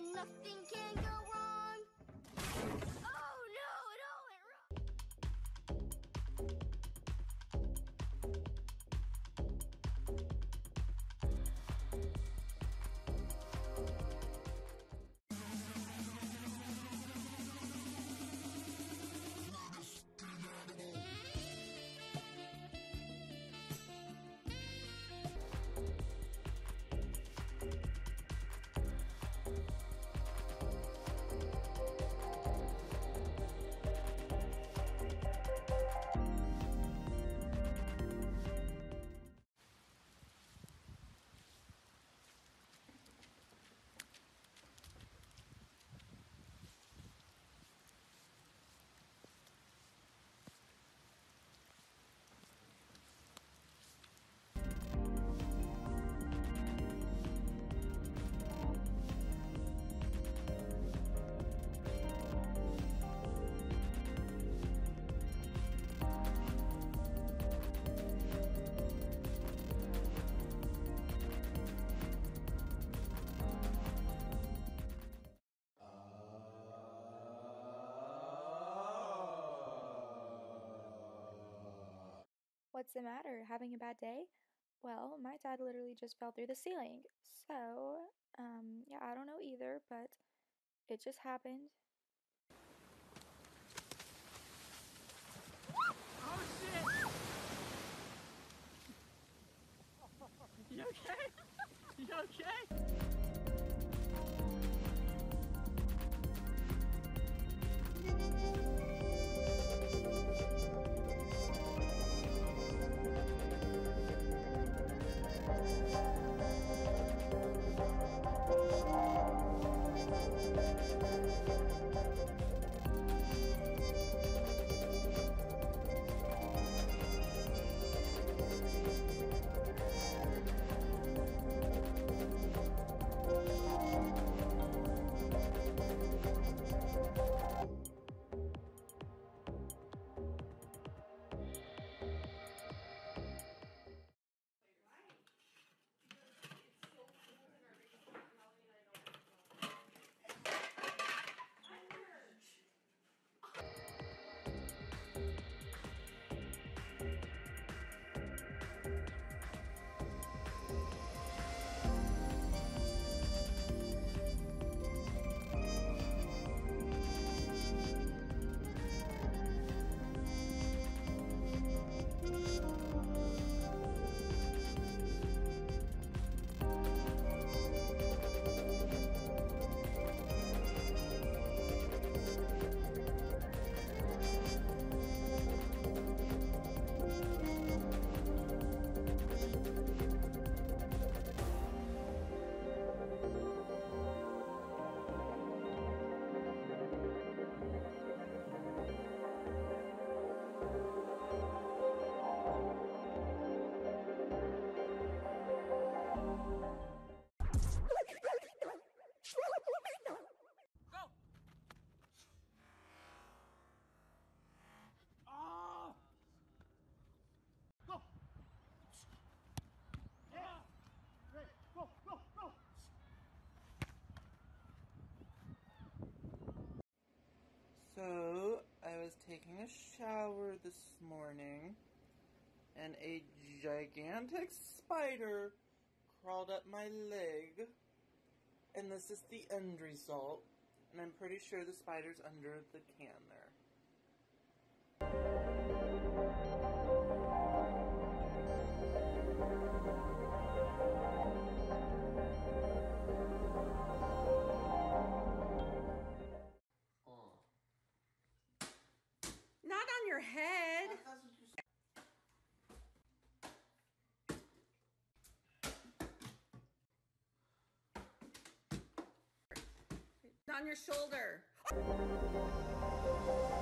and nothing can go wrong. Oh no, it all went wrong. What's the matter? Having a bad day? Well, my dad literally just fell through the ceiling. So, yeah, I don't know either, but it just happened. Oh shit! You okay? You okay? Oh! Go! Yeah! Ready, go, go, go! So, I was taking a shower this morning, and a gigantic spider crawled up my leg, and this is the end result, and I'm pretty sure the spider's under the can there. Not on your head. On your shoulder.